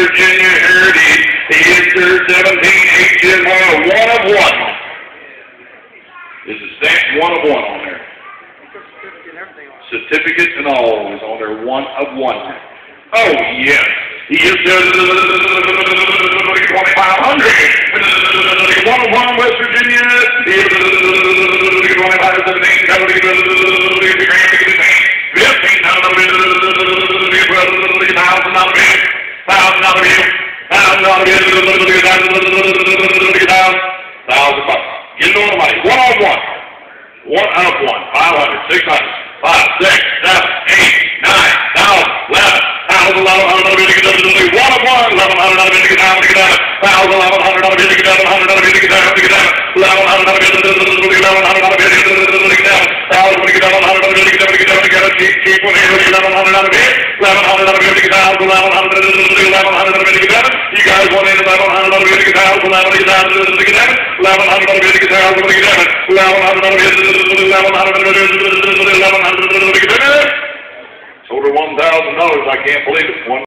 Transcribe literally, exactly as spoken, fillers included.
Virginia Heritage. He is their seventeen H M R, one of one. Is a stamped one of one on there. Certificate and all is on there, one of one. Oh, yes. He is the twenty-five hundred. one of one, West Virginia. He is the twenty-five seventeen. fifteen thousand dollars bill. Thousand dollar bill. Thousand dollar bill. Thousand bucks. Get it on the money. One of one. One of one. Five hundred. Six hundred. Five, six, seven, eight, nine, thousand, eleven, thousand, eleven hundred, one of one, eleven hundred, eleven hundred, thousand, eleven hundred, eleven hundred, eleven hundred, eleven hundred, eleven hundred, eleven hundred, eleven hundred, keep, keep on here, eleven hundred, eleven hundred, eleven hundred, eleven hundred, you guys want in eleven hundred, eleven hundred, eleven hundred, eleven hundred, eleven hundred, sold her one thousand dollars. I can't believe it. One